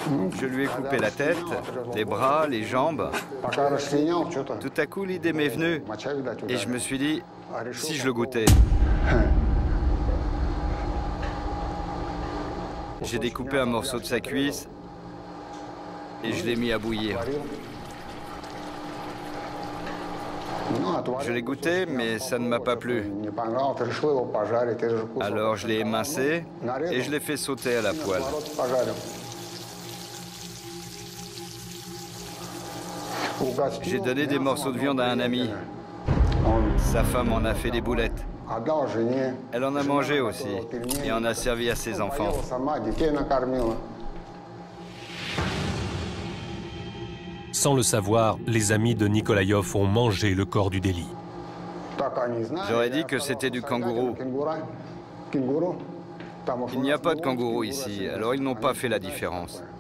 Je lui ai coupé la tête, les bras, les jambes. Tout à coup, l'idée m'est venue et je me suis dit, si je le goûtais. J'ai découpé un morceau de sa cuisse et je l'ai mis à bouillir. Je l'ai goûté, mais ça ne m'a pas plu. Alors je l'ai émincé et je l'ai fait sauter à la poêle. J'ai donné des morceaux de viande à un ami. Sa femme en a fait des boulettes. Elle en a mangé aussi et en a servi à ses enfants. Sans le savoir, les amis de Nikolaïov ont mangé le corps du délit. J'aurais dit que c'était du kangourou. Il n'y a pas de kangourou ici, alors ils n'ont pas fait la différence.